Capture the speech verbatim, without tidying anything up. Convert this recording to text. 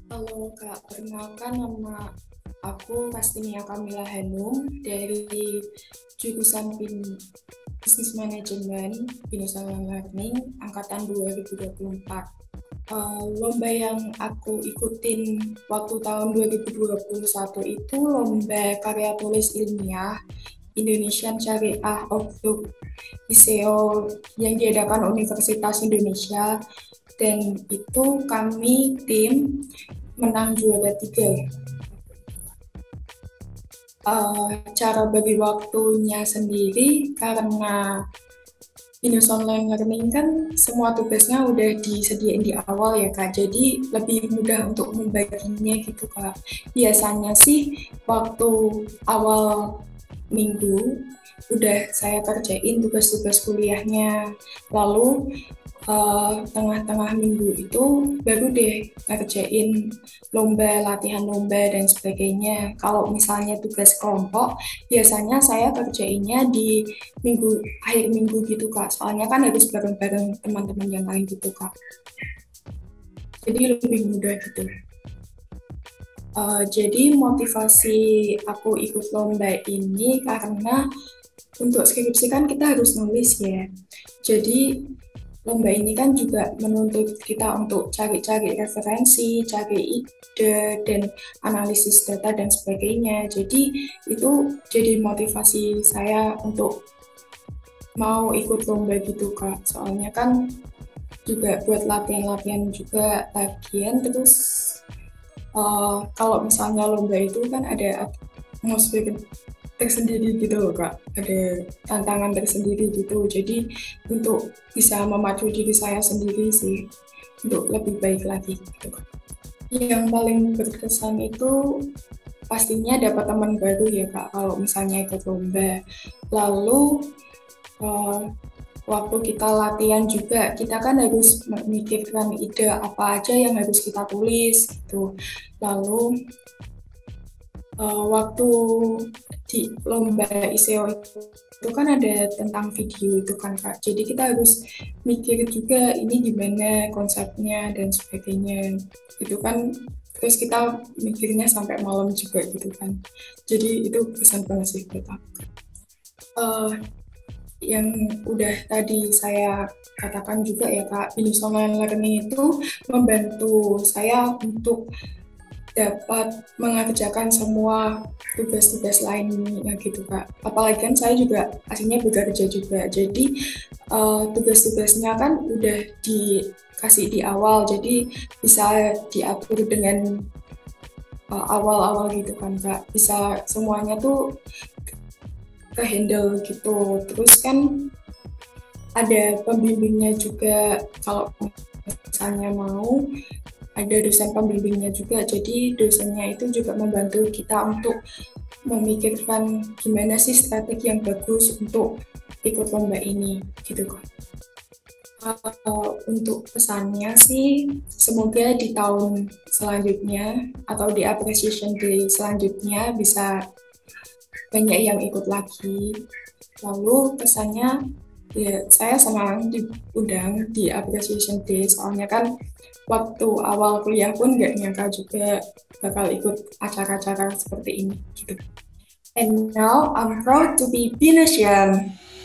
Halo Kak, perkenalkan nama aku Kastinia Kamila Hanum dari jurusan Bin- Business Management Binosan Learning angkatan dua ribu dua puluh empat. Eh, lomba yang aku ikutin waktu tahun dua ribu dua puluh satu itu lomba karya tulis ilmiah Indonesian Syariah Outlook I S E O yang diadakan Universitas Indonesia, dan itu kami tim menang juara tiga. Uh, cara bagi waktunya sendiri, karena Binus Online Learning kan semua tugasnya udah disediain di awal ya Kak, jadi lebih mudah untuk membaginya gitu Kak. Biasanya sih waktu awal minggu udah saya kerjain tugas-tugas kuliahnya, lalu eh, tengah-tengah minggu itu baru deh ngerjain lomba, latihan lomba dan sebagainya. Kalau misalnya tugas kelompok, biasanya saya kerjainnya di minggu akhir minggu gitu Kak. Soalnya kan harus bareng-bareng teman-teman yang lain gitu Kak. Jadi lebih mudah gitu. Eh, jadi motivasi aku ikut lomba ini karena untuk skripsi kan kita harus nulis ya. Jadi lomba ini kan juga menuntut kita untuk cari-cari referensi, cari ide, dan analisis data dan sebagainya. Jadi itu jadi motivasi saya untuk mau ikut lomba gitu Kak. Soalnya kan juga buat latihan-latihan juga lagian terus uh, kalau misalnya lomba itu kan ada atmosfer tersendiri gitu loh Kak, ada tantangan tersendiri gitu, jadi untuk bisa memacu diri saya sendiri sih untuk lebih baik lagi gitu Kak. Yang paling berkesan itu pastinya dapat teman baru ya Kak kalau misalnya ikut lomba, lalu uh, waktu kita latihan juga kita kan harus memikirkan ide apa aja yang harus kita tulis gitu, lalu uh, waktu di lomba I S E O itu kan ada tentang video itu kan Kak. Jadi kita harus mikir juga ini gimana konsepnya dan sebagainya. Itu kan terus kita mikirnya sampai malam juga gitu kan. Jadi itu kesan banget sih buat aku. Uh, yang udah tadi saya katakan juga ya Kak, Binus Online Learning itu membantu saya untuk dapat mengerjakan semua tugas-tugas lainnya gitu Kak. Apalagi kan saya juga aslinya bekerja juga, jadi uh, tugas-tugasnya kan udah dikasih di awal, jadi bisa diatur dengan uh, awal-awal gitu kan Kak. Bisa semuanya tuh ke handle gitu. Terus kan ada pembimbingnya juga kalau misalnya mau ada dosen pembimbingnya juga, jadi dosennya itu juga membantu kita untuk memikirkan gimana sih strategi yang bagus untuk ikut lomba ini gitu kan. Uh, untuk pesannya sih semoga di tahun selanjutnya atau di appreciation day selanjutnya bisa banyak yang ikut lagi. Lalu pesannya ya saya senang diundang di appreciation day, soalnya kan waktu awal kuliah pun nggak nyangka juga bakal ikut acara-acara seperti ini gitu. And now I'm proud to be Binasian.